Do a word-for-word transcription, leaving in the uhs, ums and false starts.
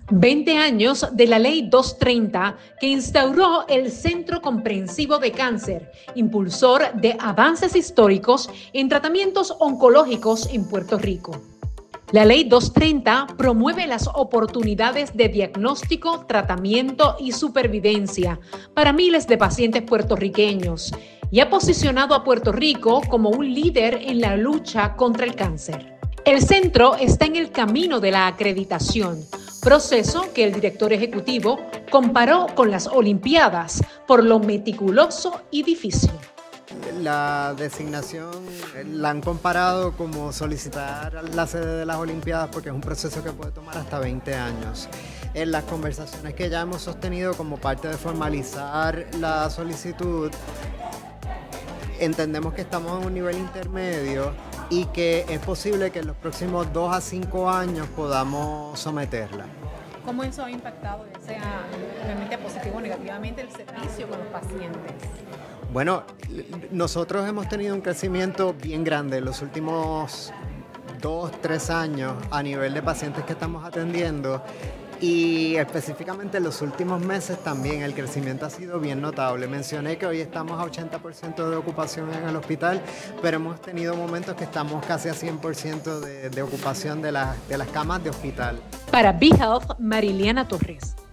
veinte años de la Ley doscientos treinta que instauró el Centro Comprensivo de Cáncer, impulsor de avances históricos en tratamientos oncológicos en Puerto Rico. La Ley doscientos treinta promueve las oportunidades de diagnóstico, tratamiento y supervivencia para miles de pacientes puertorriqueños y ha posicionado a Puerto Rico como un líder en la lucha contra el cáncer. El centro está en el camino de la acreditación, proceso que el director ejecutivo comparó con las Olimpiadas por lo meticuloso y difícil. La designación la han comparado como solicitar la sede de las Olimpiadas porque es un proceso que puede tomar hasta veinte años. En las conversaciones que ya hemos sostenido como parte de formalizar la solicitud, entendemos que estamos en un nivel intermedio y que es posible que en los próximos dos a cinco años podamos someterla. ¿Cómo eso ha impactado, ya sea realmente positivo o negativamente, el servicio con los pacientes? Bueno, nosotros hemos tenido un crecimiento bien grande en los últimos dos, tres años a nivel de pacientes que estamos atendiendo y específicamente en los últimos meses también el crecimiento ha sido bien notable. Mencioné que hoy estamos a ochenta por ciento de ocupación en el hospital, pero hemos tenido momentos que estamos casi a cien por ciento de, de ocupación de, la, de las camas de hospital. Para B-Health, Mariliana Torres.